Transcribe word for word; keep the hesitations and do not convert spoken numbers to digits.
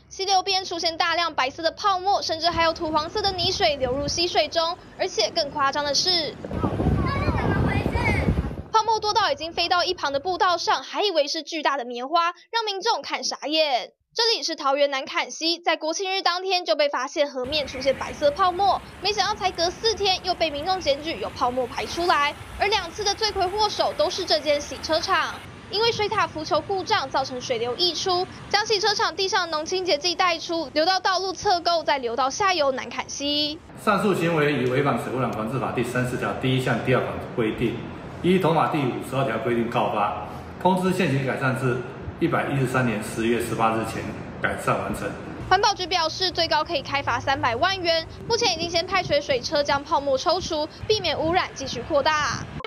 溪流边出现大量白色的泡沫，甚至还有土黄色的泥水流入溪水中。而且更夸张的是，泡沫多到已经飞到一旁的步道上，还以为是巨大的棉花，让民众看傻眼。这里是桃园南坎溪，在国庆日当天就被发现河面出现白色泡沫，没想到才隔四天又被民众检举有泡沫排出来，而两次的罪魁祸首都是这间洗车场。因为水塔浮球故障，造成水流溢出，将洗车场地上的农清洁剂带出，流到道路侧沟，再流到下游南坎溪。 上述行为已违反《水污染防治法》第三十条第一项第二款规定，依同法第五十二条规定告发，通知现行改善至一百一十三年十月十八日前改善完成。 环保局表示，最高可以开罚三百万元。目前已经先派水水车将泡沫抽除，避免污染继续扩大。